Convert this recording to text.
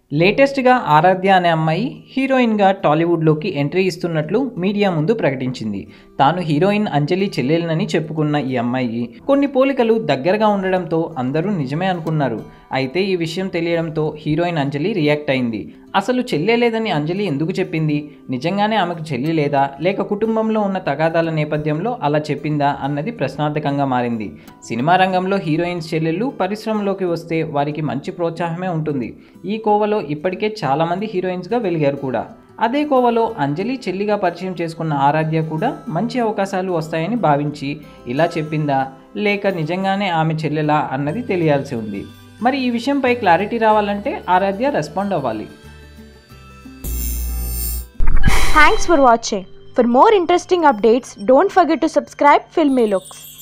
లేటెస్ట్గా ఆరాధ్య అనే అమ్మాయి హీరోయిన్గా టాలీవుడ్లోకి ఎంట్రీ ఇస్తున్నట్లు మీడియా ముందు ప్రకటించింది. తాను హీరోయిన్ అంజలి చెల్లెలనని చెప్పుకున్న ఈ అమ్మాయి కొన్ని పోలికలు దగ్గరగా ఉండడంతో అందరూ నిజమే అనుకున్నారు. అయితే ఈ విషయం తెలియడంతో హీరోయిన్ అంజలి రియాక్ట్ అయింది. అసలు చెల్లె లేదని అంజలి ఎందుకు చెప్పింది? నిజంగానే ఆమెకు చెల్లి లేదా, లేక కుటుంబంలో ఉన్న తగాదాల నేపథ్యంలో అలా చెప్పిందా అన్నది ప్రశ్నార్థకంగా మారింది. సినిమా రంగంలో హీరోయిన్స్ చెల్లెళ్ళు పరిశ్రమలోకి వస్తే వారికి మంచి ప్రోత్సాహమే ఉంటుంది. ఈ కోవలో ఇప్పటికే చాలామంది హీరోయిన్స్గా వెలిగారు కూడా. అదే కోవలో అంజలి చెల్లిగా పరిచయం చేసుకున్న ఆరాధ్య కూడా మంచి అవకాశాలు వస్తాయని భావించి ఇలా చెప్పిందా, లేక నిజంగానే ఆమె చెల్లెలా అన్నది తెలియాల్సి ఉంది. మరి ఈ విషయంపై క్లారిటీ రావాలంటే ఆరాధ్య రెస్పాండ్ అవ్వాలి. Thanks for watching. For more interesting updates, don't forget to subscribe Filmy Looks.